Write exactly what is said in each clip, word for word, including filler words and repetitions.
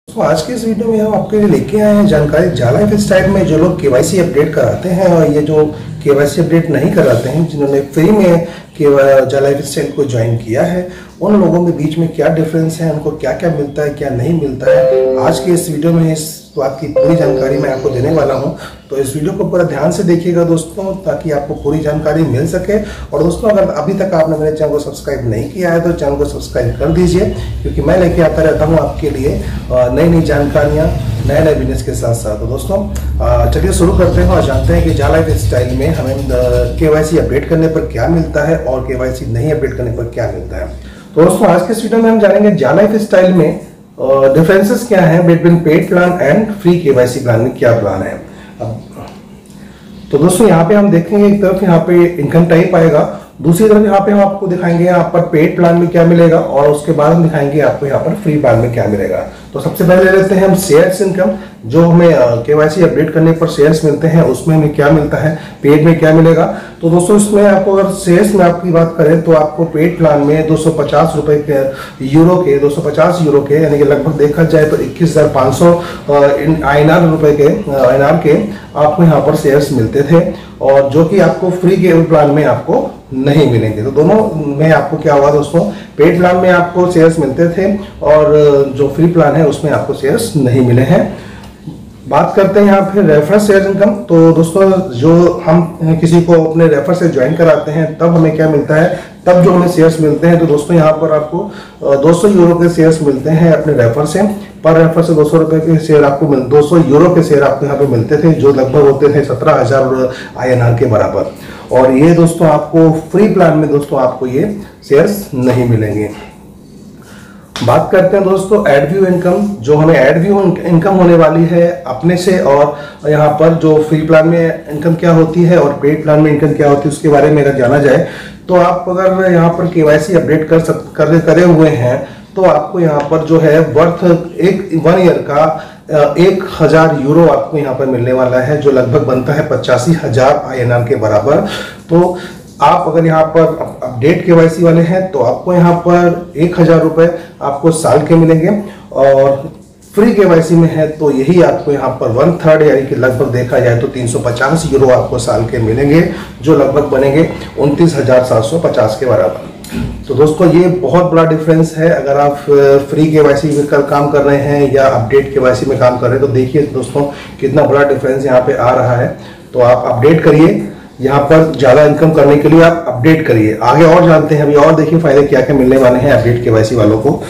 तो आज के इस वीडियो में हम आपके लिए लेके आए हैं जानकारी जाला लाइफ स्टाइल में जो लोग केवाईसी अपडेट कराते हैं और ये जो केवाईसी अपडेट नहीं कराते हैं, जिन्होंने फ्री में जाला लाइफ स्टाइल को ज्वाइन किया है, उन लोगों के बीच में क्या डिफरेंस है, उनको क्या क्या मिलता है, क्या नहीं मिलता है। आज के इस वीडियो में इस बात की पूरी जानकारी मैं आपको देने वाला हूं, तो इस वीडियो को पूरा ध्यान से देखिएगा दोस्तों, ताकि आपको पूरी जानकारी मिल सके। और दोस्तों, अगर अभी तक आपने मेरे चैनल को सब्सक्राइब नहीं किया है तो चैनल को सब्सक्राइब कर दीजिए, क्योंकि मैं लेके आता रहता हूं आपके लिए नई नई जानकारियां नए नए बिजनेस के साथ साथ। तो दोस्तों चलिए शुरू करते हैं और जानते हैं कि जाला लाइफ स्टाइल में हमें केवाईसी अपडेट करने पर क्या मिलता है और केवाईसी नहीं अपडेट करने पर क्या मिलता है। तो दोस्तों आज के इस वीडियो में हम जानेंगे जाला लाइफ स्टाइल में डिफरेंसेस क्या है between paid plan and free KYC plan में क्या प्लान है। तो दोस्तों यहाँ पे हम देखेंगे, एक तरफ यहाँ पे इनकम टाइप आएगा, दूसरी तरफ यहाँ पे हम आपको दिखाएंगे यहाँ पर पेड प्लान में क्या मिलेगा, और उसके बाद हम दिखाएंगे आपको यहाँ पर फ्री प्लान में क्या मिलेगा। तो सबसे पहले ले लेते हैं हम शेयर्स इनकम, जो हमें केवाईसी अपडेट करने पर शेयर्स मिलते हैं, उसमें हमें क्या मिलता है, पेड में क्या मिलेगा। तो दोस्तों इसमें आपको अगर शेयर्स में आपकी बात करें तो आपको पेड प्लान में दो सौ पचास रुपए के यूरो के दो सौ पचास यूरो के यानी कि लगभग देखा जाए तो इक्कीस हजार पाँच सौ आई एन आर रुपए के आई एन आर के आपको यहाँ पर शेयर्स मिलते थे, और जो कि आपको फ्री के प्लान में आपको नहीं मिलेंगे। तो दोनों में आपको क्या हुआ दोस्तों, पेड प्लान में आपको शेयर्स मिलते थे और जो फ्री प्लान है उसमें आपको शेयर्स नहीं मिले हैं। बात करते हैं यहाँ पे रेफरल शेयर इनकम। तो दोस्तों जो हम किसी को अपने रेफर से ज्वाइन कराते हैं तब हमें क्या मिलता है, तब जो हमें शेयर्स मिलते हैं। तो दोस्तों यहाँ पर आपको दो सौ यूरो के शेयर्स मिलते हैं अपने रेफर से, पर रेफर से दो सौ रुपए के शेयर आपको मिल दो सौ यूरो के शेयर आपको यहाँ पे मिलते थे, जो लगभग होते थे सत्रह हजार आई एन आर के बराबर। और ये दोस्तों आपको फ्री प्लान में दोस्तों आपको ये शेयर्स नहीं मिलेंगे। बात करते हैं दोस्तों एड व्यू इनकम, जो हमें एड व्यू इनकम होने वाली है अपने से, और यहाँ पर जो फ्री प्लान में इनकम क्या होती है और पेड प्लान में इनकम क्या होती है उसके बारे में अगर जाना जाए तो आप अगर यहाँ पर केवाईसी अपडेट कर सक कर, करे हुए हैं तो आपको यहाँ पर जो है वर्थ एक वन ईयर का एक हजार यूरो आपको यहाँ पर मिलने वाला है, जो लगभग बनता है पचासी हजार आई एन आर के बराबर। तो आप अगर यहाँ पर अपडेट केवाईसी वाले हैं तो आपको यहाँ पर एक हजार रुपए आपको साल के मिलेंगे, और फ्री केवाईसी में है तो यही आपको यहाँ पर वन थर्ड यानी कि लगभग देखा जाए तो तीन सौ पचास यूरो आपको साल के मिलेंगे, जो लगभग बनेंगे उनतीस हजार सात सौ पचास के बराबर। तो दोस्तों ये बहुत बड़ा डिफरेंस है। अगर आप फ्री केवाईसी में काम कर रहे हैं या अपडेट केवाईसी में काम कर रहे हैं तो देखिए दोस्तों कितना बड़ा डिफरेंस यहाँ पे आ रहा है। तो आप अपडेट करिए, यहाँ पर ज्यादा इनकम करने के लिए आप अपडेट करिए। आगे और जानते हैं अभी, और देखिए फायदे क्या क्या मिलने वाले हैं अपडेट केवाईसी वालों को।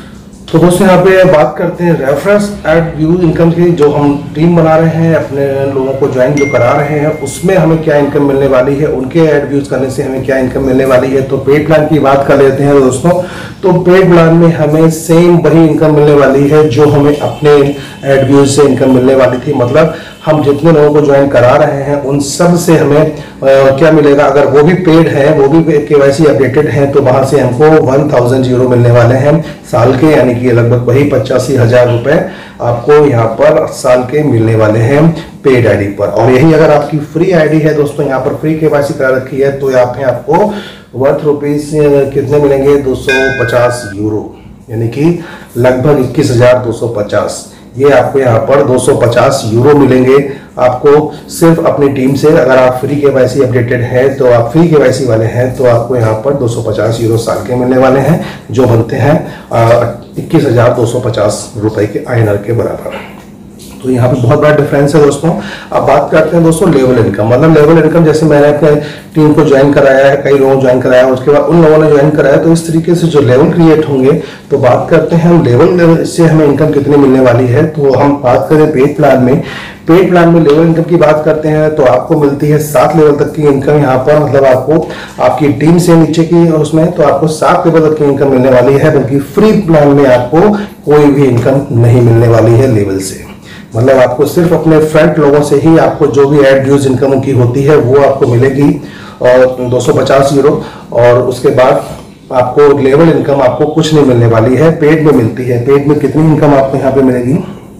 तो दोस्तों यहाँ पे बात करते हैं रेफरेंस एड व्यू इनकम की, जो हम टीम बना रहे हैं, अपने लोगों को ज्वाइन जो करा रहे हैं, उसमें हमें क्या इनकम मिलने वाली है, उनके एड व्यूज करने से हमें क्या इनकम मिलने वाली है। तो पेड प्लान की बात कर लेते हैं दोस्तों। तो पेड प्लान में हमें सेम वही इनकम मिलने वाली है जो हमें अपने एड व्यूज से इनकम मिलने वाली थी। मतलब हम जितने लोगों को ज्वाइन करा रहे हैं उन सब से हमें आ, क्या मिलेगा, अगर वो भी पेड है, वो भी केवाईसी अपडेटेड है, तो वहां से हमको वन थाउजेंड यूरो मिलने वाले हैं साल के, यानी कि लगभग वही पचासी हजार रुपए आपको यहाँ पर साल के मिलने वाले हैं पेड आईडी पर। और यही अगर आपकी फ्री आईडी है दोस्तों, यहाँ पर फ्री केवाईसी करा रखी है, तो यहाँ पे आपको वर्थ रुपीज कितने मिलेंगे, दो सौ पचास यूरो, यानी कि लगभग इक्कीस हजार दो सौ पचास। ये आपको यहाँ पर दो सौ पचास यूरो मिलेंगे आपको सिर्फ अपनी टीम से। अगर आप फ्री केवाईसी अपडेटेड है तो आप फ्री केवाईसी वाले हैं तो आपको यहाँ पर दो सौ पचास यूरो साल के मिलने वाले हैं, जो बनते हैं इक्कीस हजार दो सौ पचास रुपए के आई एन आर के बराबर। तो यहाँ पे बहुत बड़ा डिफरेंस है दोस्तों। अब बात करते हैं दोस्तों लेवल इनकम। मतलब लेवल इनकम, जैसे मैंने अपने टीम को ज्वाइन कराया है, कई लोगों ज्वाइन कराया, उसके बाद उन लोगों ने ज्वाइन कराया, तो इस तरीके से जो लेवल क्रिएट होंगे। तो बात करते हैं हम लेवल से हमें इनकम कितनी मिलने वाली है। तो हम बात करें पेड प्लान में, पेड प्लान में लेवल इनकम की बात करते हैं तो आपको मिलती है सात लेवल तक की इनकम यहाँ पर। मतलब आपको आपकी टीम से नीचे की उसमें तो आपको सात लेवल तक की इनकम मिलने वाली है, बल्कि फ्री प्लान में आपको कोई भी इनकम नहीं मिलने वाली है लेवल से। मतलब आपको सिर्फ अपने फ्रंट लोगों से ही आपको जो भी एड व्यूज इनकम की होती है वो आपको मिलेगी, और दो सौ पचास यूरो। और उसके बाद आपको लेवल इनकम आपको कुछ नहीं मिलने वाली है, पेड में मिलती है। पेड में कितनी इनकम आपको यहाँ पे मिलेगी,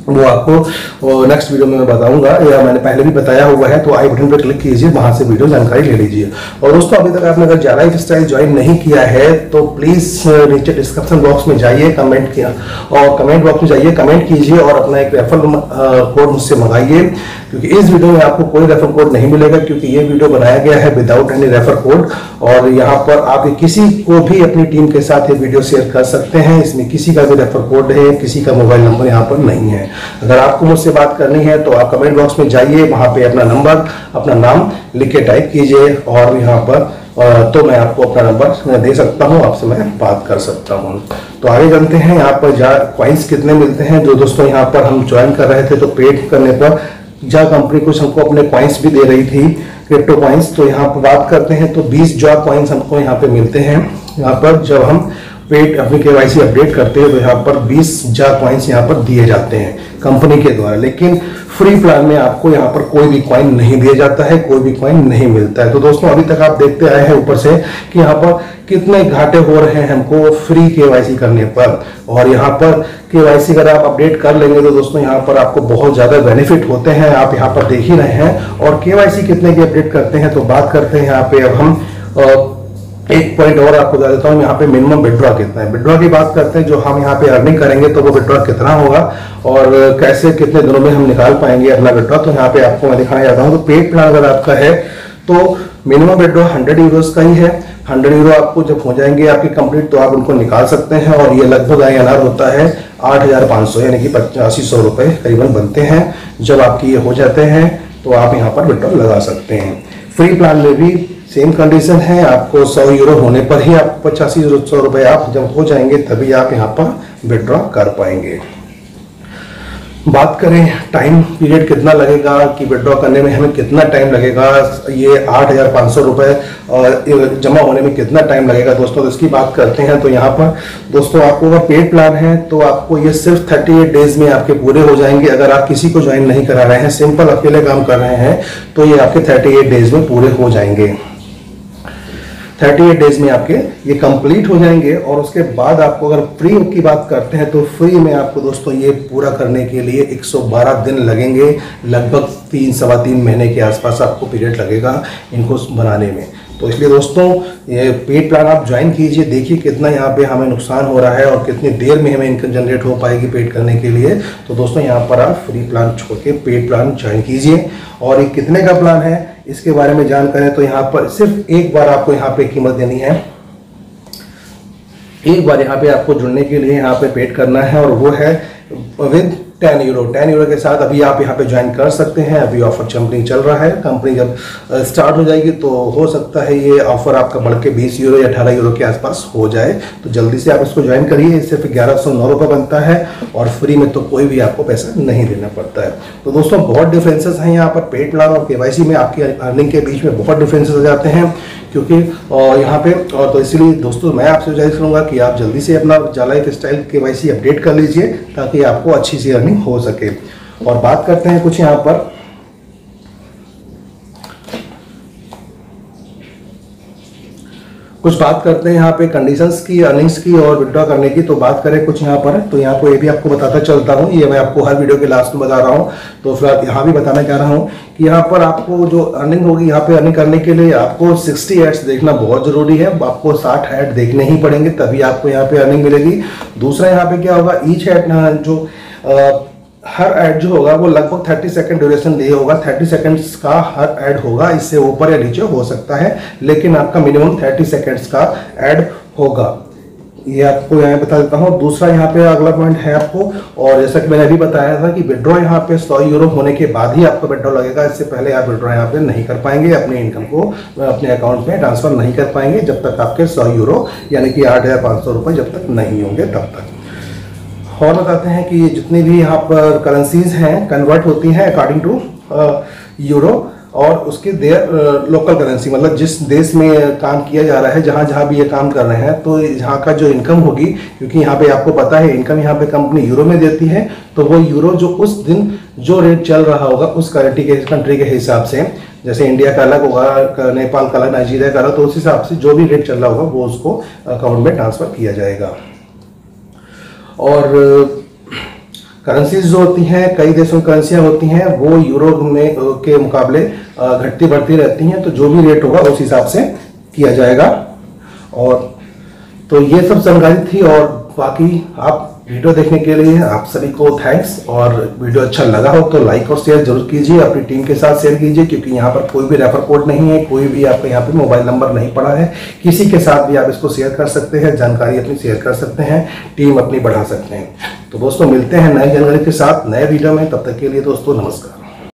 वो आपको नेक्स्ट वीडियो में मैं बताऊंगा, या मैंने पहले भी बताया हुआ है, तो आई बटन पर क्लिक कीजिए, वहां से वीडियो जानकारी ले लीजिए। और दोस्तों अभी तक आपने अगर जाला लाइफस्टाइल ज्वाइन नहीं किया है तो प्लीज नीचे डिस्क्रिप्शन बॉक्स में जाइए, कमेंट किया और कमेंट बॉक्स में जाइए, कमेंट कीजिए और अपना एक रेफर कोड मुझसे मंगाइए, क्योंकि इस वीडियो में आपको कोई रेफर कोड नहीं मिलेगा, क्योंकि ये वीडियो बनाया गया है विदाउट एनी रेफर कोड। और यहाँ पर आप किसी को भी अपनी टीम के साथ ये वीडियो शेयर कर सकते हैं, इसमें किसी का भी रेफर कोड है, किसी का मोबाइल नंबर यहाँ पर नहीं है। अगर आपको मुझसे बात करनी है तो आप कमेंट बॉक्स में जाइए, वहां पे अपना नंबर, अपना नाम लिख के टाइप कीजिए और यहाँ पर तो मैं आपको अपना नंबर दे सकता हूँ, आपसे मैं बात कर सकता हूँ। तो आगे जानते हैं यहाँ पर जा कॉइन्स कितने मिलते हैं। जो दोस्तों यहाँ पर हम ज्वाइन कर रहे थे तो पेड करने पर जा कंपनी कुछ हमको अपने कॉइन्स भी दे रही थी, क्रिप्टो कॉइन्स। तो यहाँ पर बात करते हैं तो बीस जा कॉइन्स हमको यहाँ पे मिलते हैं। यहाँ पर जब हम पेड अपनी केवाईसी अपडेट करते हैं तो यहाँ पर बीस जा कॉइन्स यहाँ पर दिए जाते हैं कंपनी के द्वारा, लेकिन फ्री प्लान में आपको यहाँ पर कोई भी कॉइन नहीं दिया जाता है, कोई भी कॉइन नहीं मिलता है। तो दोस्तों अभी तक आप देखते आए हैं ऊपर से कि यहाँ पर कितने घाटे हो रहे हैं हमको फ्री केवाईसी करने पर। और यहाँ पर केवाईसी अगर आप अपडेट कर लेंगे तो दोस्तों यहाँ पर आपको बहुत ज्यादा बेनिफिट होते हैं, आप यहाँ पर देख ही रहे हैं। और केवाईसी कितने की अपडेट करते हैं तो बात करते हैं यहाँ पे। अब हम आ, एक पॉइंट और आपको बता देता हूँ, यहाँ पे मिनिमम विड्रॉ कितना है। विड्रॉ की बात करते हैं, जो हम यहाँ पे अर्निंग करेंगे तो वो विड्रॉ कितना होगा और कैसे कितने दिनों में हम निकाल पाएंगे अपना विड्रॉ। तो यहाँ पे आपको मैं दिखाना चाहता हूँ। तो पेड प्लान अगर आपका है तो मिनिमम विड्रॉ हंड्रेड यूरोज का ही है। हंड्रेड यूरो आपको जब हो जाएंगे आपकी कंप्लीट तो आप उनको निकाल सकते हैं, और ये लगभग आई एन आर होता है आठ हजार पाँच सौ यानी कि पचासी सौ रुपए करीबन बनते हैं। जब आपकी ये हो जाते हैं तो आप यहाँ पर विड्रॉ लगा सकते हैं। फ्री प्लान में भी सेम कंडीशन है, आपको सौ यूरो होने पर ही आपको पचासी सौ रुपए आप जब हो जाएंगे तभी आप यहाँ पर विड्रॉ कर पाएंगे। बात करें टाइम पीरियड कितना लगेगा कि विड्रॉ करने में हमें कितना टाइम लगेगा, ये आठ हजार पाँच सौ रुपये और जमा होने में कितना टाइम लगेगा दोस्तों, तो इसकी बात करते हैं। तो यहाँ पर दोस्तों आपको अगर पेड प्लान है तो आपको ये सिर्फ अड़तीस डेज में आपके पूरे हो जाएंगे। अगर आप किसी को ज्वाइन नहीं करा रहे हैं, सिंपल अकेले काम कर रहे हैं, तो ये आपके अड़तीस डेज में पूरे हो जाएंगे। अड़तीस डेज में आपके ये कंप्लीट हो जाएंगे। और उसके बाद आपको अगर फ्री की बात करते हैं तो फ्री में आपको दोस्तों ये पूरा करने के लिए एक सौ बारह दिन लगेंगे, लगभग तीन सवा तीन महीने के आसपास आपको पीरियड लगेगा इनको बनाने में। तो इसलिए दोस्तों ये पेड प्लान आप ज्वाइन कीजिए, देखिए कितना यहाँ पे हमें नुकसान हो रहा है और कितनी देर में हमें इनकम जनरेट हो पाएगी पेड करने के लिए। तो दोस्तों यहाँ पर आप फ्री प्लान छोड़ के पेड प्लान ज्वाइन कीजिए। और ये कितने का प्लान है इसके बारे में जान करें तो यहाँ पर सिर्फ एक बार आपको यहाँ पे कीमत देनी है, एक बार यहाँ पे आपको जुड़ने के लिए यहाँ पे पेड करना है, और वो है with ten euro. Ten euro के साथ अभी आप यहाँ पे ज्वाइन कर सकते हैं। अभी ऑफर कंपनी चल रहा है, कंपनी जब स्टार्ट हो जाएगी तो हो सकता है ये ऑफर आपका बढ़ के बीस यूरो या अठारह यूरो के आसपास हो जाए। तो जल्दी से आप इसको ज्वाइन करिए, इससे फिर ग्यारह सौ नौ रुपये बनता है और फ्री में तो कोई भी आपको पैसा नहीं देना पड़ता है। तो दोस्तों बहुत डिफरेंसेस हैं यहाँ पर पेड प्लान और केवाईसी में, आपकी अर्निंग के बीच में बहुत डिफरेंसेस हो जाते हैं, क्योंकि यहाँ पे और तो इसलिए दोस्तों मैं आपसे गुजारिश करूँगा कि आप जल्दी से अपना जाला लाइफस्टाइल केवाईसी अपडेट कर लीजिए ताकि आपको अच्छी सी अर्निंग हो सके। और बात करते हैं कुछ यहाँ पर कुछ बात करते हैं यहाँ पे कंडीशंस की, अर्निंग्स की और विड्रॉ करने की। तो बात करें कुछ यहाँ पर, तो यहाँ को ये भी आपको बताता चलता हूँ, ये मैं आपको हर वीडियो के लास्ट में बता रहा हूँ। तो फिलहाल यहाँ भी बताना चाह रहा हूँ कि यहाँ पर आपको जो अर्निंग होगी, यहाँ पे अर्निंग करने के लिए आपको साठ एड्स देखना बहुत जरूरी है। आपको साठ ऐड देखने ही पड़ेंगे तभी आपको यहाँ पे अर्निंग मिलेगी। दूसरा यहाँ पे क्या होगा, ईच ऐड जो आ, हर ऐड जो होगा वो लगभग तीस सेकंड ड्यूरेशन दिए होगा, तीस सेकंड्स का हर ऐड होगा, इससे ऊपर या नीचे हो सकता है, लेकिन आपका मिनिमम तीस सेकंड्स का ऐड होगा। ये आपको यहाँ बता देता हूँ। दूसरा यहाँ पे अगला पॉइंट है आपको, और जैसा कि मैंने अभी बताया था कि विड्रॉ यहाँ पे सौ यूरो होने के बाद ही आपको विड्रॉ लगेगा, इससे पहले आप विड्रॉ यहाँ पे नहीं कर पाएंगे, अपने इनकम को अपने अकाउंट में ट्रांसफर नहीं कर पाएंगे जब तक आपके सौ यूरो यानी कि आठ हजार पाँच सौ रुपये जब तक नहीं होंगे तब तक। और बताते हैं कि जितनी भी यहाँ पर करेंसीज हैं कन्वर्ट होती हैं अकॉर्डिंग टू यूरो, और उसके देर लोकल करेंसी, मतलब जिस देश में काम किया जा रहा है, जहाँ जहाँ भी ये काम कर रहे हैं, तो यहाँ का जो इनकम होगी, क्योंकि यहाँ पे आपको पता है इनकम यहाँ पे कंपनी यूरो में देती है, तो वो यूरो जो उस दिन जो रेट चल रहा होगा उस कंट्री के कंट्री के हिसाब से, जैसे इंडिया का अलग होगा, नेपाल का अलग, नाइजीरिया का अलग, तो उस हिसाब से जो भी रेट चल रहा होगा वो उसको अकाउंट में ट्रांसफर किया जाएगा। और करेंसीज जो होती हैं, कई देशों की करेंसियाँ होती हैं, वो यूरो में के मुकाबले घटती बढ़ती रहती हैं, तो जो भी रेट होगा उस हिसाब से किया जाएगा। और तो ये सब जानकारी थी, और बाकी आप वीडियो देखने के लिए आप सभी को थैंक्स। और वीडियो अच्छा लगा हो तो लाइक और शेयर जरूर कीजिए, अपनी टीम के साथ शेयर कीजिए, क्योंकि यहाँ पर कोई भी रेफर कोड नहीं है, कोई भी आपका यहाँ पे मोबाइल नंबर नहीं पड़ा है। किसी के साथ भी आप इसको शेयर कर सकते हैं, जानकारी अपनी शेयर कर सकते हैं, टीम अपनी बढ़ा सकते हैं। तो दोस्तों मिलते हैं नई जानकारी के साथ नए वीडियो में, तब तक के लिए दोस्तों नमस्कार।